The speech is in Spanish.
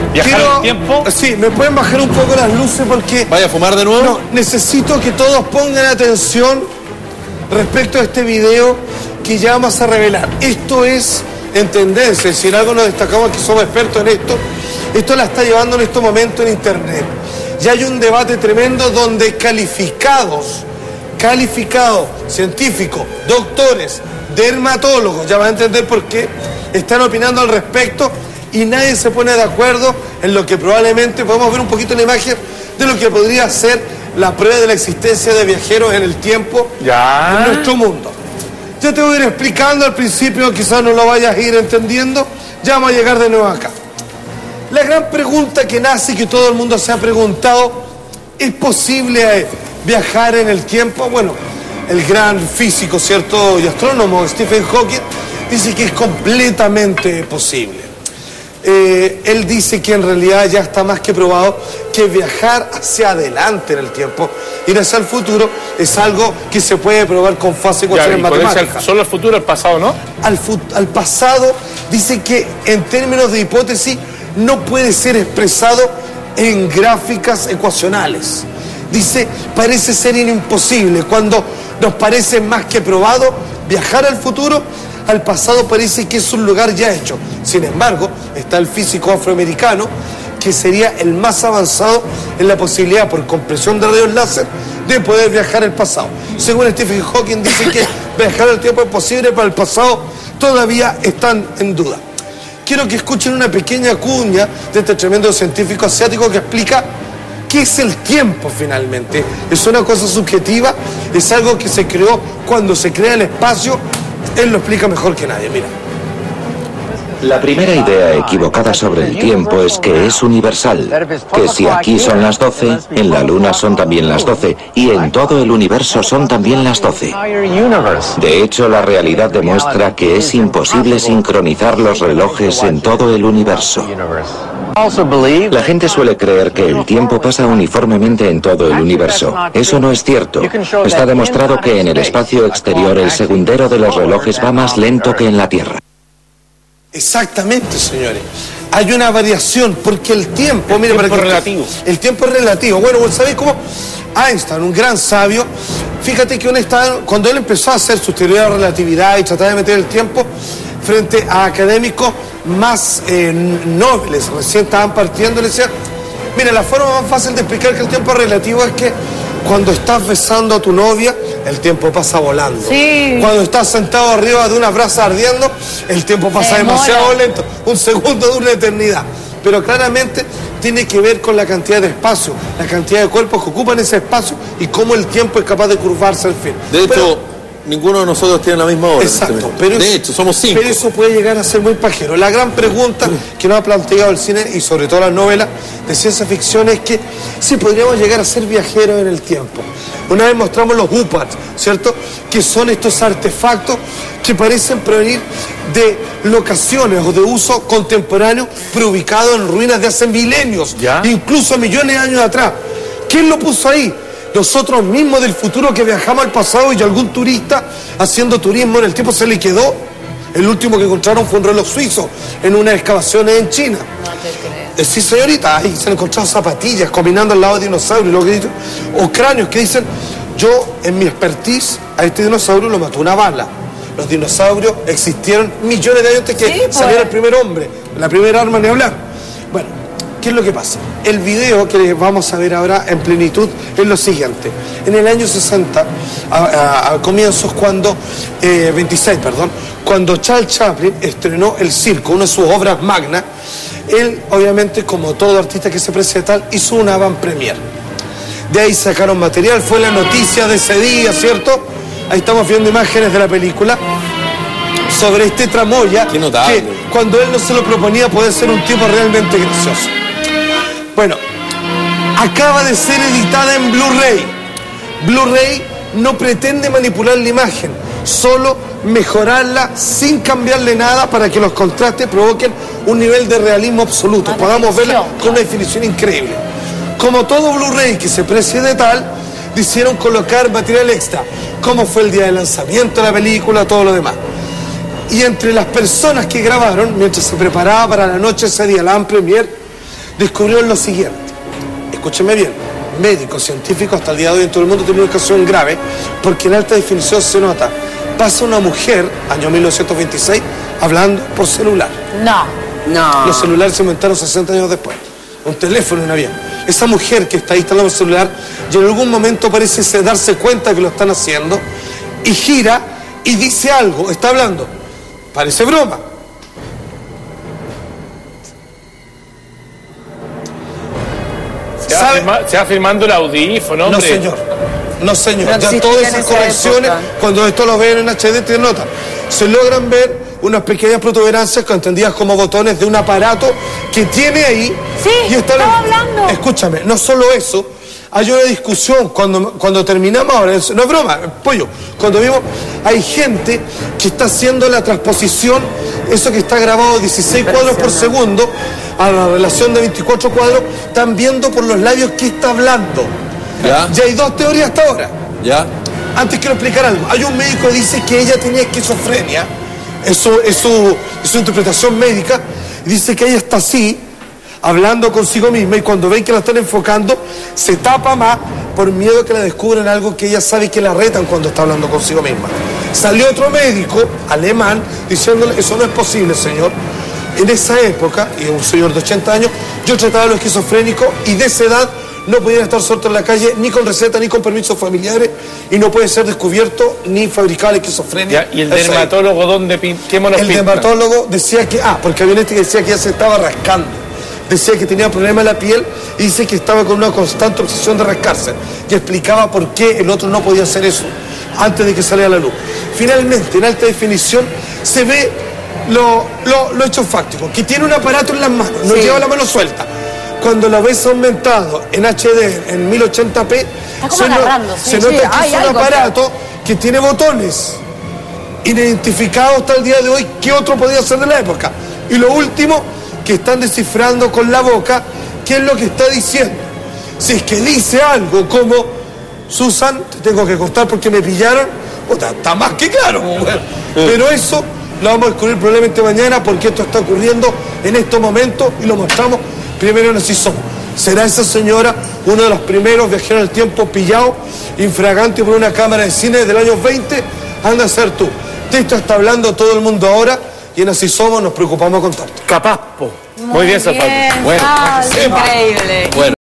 ¿Viajar en el tiempo? Sí, ¿me pueden bajar un poco las luces porque... ¿Vaya a fumar de nuevo? No, necesito que todos pongan atención respecto a este video que ya vamos a revelar. Esto es en tendencia, si en algo nos destacamos que somos expertos en esto, esto la está llevando en estos momentos en internet. Ya hay un debate tremendo donde calificados, científicos, doctores, dermatólogos, ya van a entender por qué, están opinando al respecto y nadie se pone de acuerdo en lo que probablemente podemos ver un poquito en la imagen de lo que podría ser la prueba de la existencia de viajeros en el tiempo en nuestro mundo. Yo te voy a ir explicando al principio, quizás no lo vayas a ir entendiendo, ya vamos a llegar de nuevo acá. La gran pregunta que nace y que todo el mundo se ha preguntado, ¿es posible viajar en el tiempo? Bueno, el gran físico, ¿cierto?, y astrónomo Stephen Hawking dice que es completamente posible. Él dice que en realidad ya está más que probado que viajar hacia adelante en el tiempo, ir hacia el futuro, es algo que se puede probar con fácil ecuaciones matemáticas. ¿Solo al futuro, al pasado, no? Al pasado dice que en términos de hipótesis no puede ser expresado en gráficas ecuacionales. Dice, parece ser imposible. Cuando nos parece más que probado viajar al futuro, al pasado parece que es un lugar ya hecho. Sin embargo, está el físico afroamericano, que sería el más avanzado en la posibilidad, por compresión de rayos láser, de poder viajar al pasado. Según Stephen Hawking, dice que viajar al tiempo es posible, pero el pasado todavía están en duda. Quiero que escuchen una pequeña cuña de este tremendo científico asiático que explica qué es el tiempo finalmente. Es una cosa subjetiva, es algo que se creó cuando se crea el espacio. Él lo explica mejor que nadie, mira. La primera idea equivocada sobre el tiempo es que es universal, que si aquí son las 12, en la Luna son también las 12, y en todo el universo son también las 12. De hecho, la realidad demuestra que es imposible sincronizar los relojes en todo el universo. La gente suele creer que el tiempo pasa uniformemente en todo el universo. Eso no es cierto. Está demostrado que en el espacio exterior el segundero de los relojes va más lento que en la Tierra. Exactamente, señores. Hay una variación, porque el tiempo... El tiempo es relativo. El tiempo es relativo. Bueno, ¿sabéis cómo? Einstein, un gran sabio, fíjate que cuando él empezó a hacer sus teorías de relatividad y tratar de meter el tiempo frente a académicos más nobles, recién estaban partiendo, le decían, mira, la forma más fácil de explicar que el tiempo es relativo es que cuando estás besando a tu novia, el tiempo pasa volando. Sí. Cuando estás sentado arriba de una brasa ardiendo, el tiempo pasa demasiado lento. Un segundo de una eternidad. Pero claramente tiene que ver con la cantidad de espacio, la cantidad de cuerpos que ocupan ese espacio y cómo el tiempo es capaz de curvarse al fin. De hecho, ninguno de nosotros tiene la misma hora. Exacto. De hecho, somos 5. Pero eso puede llegar a ser muy pajero. La gran pregunta que nos ha planteado el cine y sobre todo las novelas de ciencia ficción es que si podríamos llegar a ser viajeros en el tiempo. Una vez mostramos los UPATs, ¿cierto? Que son estos artefactos que parecen provenir de locaciones o de uso contemporáneo, pero ubicados en ruinas de hace milenios, incluso millones de años atrás. ¿Quién lo puso ahí? Nosotros mismos del futuro que viajamos al pasado y algún turista haciendo turismo en el tiempo se le quedó. El último que encontraron fue un reloj suizo en unas excavaciones en China. No te creo. Sí, señorita, ahí se han encontrado zapatillas combinando al lado de dinosaurios, lo que dicen, o cráneos que dicen, yo en mi expertise a este dinosaurio lo mató una bala. Los dinosaurios existieron millones de años antes que saliera el primer hombre, la primera arma ni hablar. Bueno, ¿qué es lo que pasa? El video que vamos a ver ahora en plenitud es lo siguiente. En el año 60, a comienzos, 26, cuando Charles Chaplin estrenó El Circo, una de sus obras magnas, él, obviamente, como todo artista que se presenta, hizo una avant-premiere. De ahí sacaron material, fue la noticia de ese día, ¿cierto? Ahí estamos viendo imágenes de la película sobre este tramoya que cuando él no se lo proponía podía ser un tipo realmente gracioso. Bueno, acaba de ser editada en Blu-ray. Blu-ray no pretende manipular la imagen, solo mejorarla sin cambiarle nada para que los contrastes provoquen un nivel de realismo absoluto. Podamos verla con una definición increíble. Como todo Blu-ray que se precie de tal, decidieron colocar material extra, como fue el día de lanzamiento de la película, todo lo demás. Y entre las personas que grabaron, mientras se preparaba para la noche ese día, la avant-premiere, descubrieron lo siguiente. Escúcheme bien. Médicos, científicos, hasta el día de hoy en todo el mundo tienen una ocasión grave porque en alta definición se nota. Pasa una mujer, año 1926, hablando por celular. No. Los celulares se inventaron 60 años después. Un teléfono y un avión. Esa mujer que está ahí instalando el celular y en algún momento parece darse cuenta que lo están haciendo y gira y dice algo, está hablando. Parece broma. Se va firmando el audífono, hombre. No, señor. No, señor. No Ya todas esas correcciones, cuando esto lo ven en HD, tienen nota. Se logran ver unas pequeñas protuberancias entendidas como botones de un aparato que tiene ahí. Sí, y estaba hablando. Escúchame, no solo eso, hay una discusión cuando terminamos ahora, no es broma, pollo, cuando vimos, hay gente que está haciendo la transposición, eso que está grabado 16 cuadros por segundo, a la relación de 24 cuadros, están viendo por los labios qué está hablando. Ya. Ya hay dos teorías hasta ahora. Ya. Antes quiero explicar algo. Hay un médico que dice que ella tenía esquizofrenia. Eso es su interpretación médica. Dice que ella está así, hablando consigo misma, y cuando ven que la están enfocando, se tapa más por miedo a que la descubran algo que ella sabe que la retan cuando está hablando consigo misma. Salió otro médico alemán diciéndole, eso no es posible, señor. En esa época, y un señor de 80 años, yo trataba a los esquizofrénicos y de esa edad no podían estar sueltos en la calle ni con receta ni con permisos familiares y no puede ser descubierto ni fabricado la esquizofrenia. Ya, ¿y el dermatólogo dónde qué monos El pinta? dermatólogo decía que, porque había este que decía que ya se estaba rascando. Decía que tenía problemas en la piel y dice que estaba con una constante obsesión de rascarse. Y explicaba por qué el otro no podía hacer eso antes de que saliera a la luz. Finalmente, en alta definición, se ve lo hecho fáctico, que tiene un aparato en las manos, no lleva la mano suelta. Cuando lo ves aumentado en HD, en 1080p, se nota que es un aparato que tiene botones inidentificados hasta el día de hoy. ¿Qué otro podía ser de la época? Y lo último, que están descifrando con la boca qué es lo que está diciendo. Si es que dice algo como, Susan, te tengo que cortar porque me pillaron, está más que claro. Pero eso lo vamos a descubrir probablemente mañana porque esto está ocurriendo en estos momentos y lo mostramos primero en Así Somos. ¿Será esa señora uno de los primeros viajeros en el tiempo pillados, infragante por una cámara de cine del año 20? Anda a ser tú. De esto está hablando todo el mundo ahora y en Así Somos nos preocupamos de contarte. Capaz, po. Muy bien, Zapata. Bueno. Increíble. Bueno.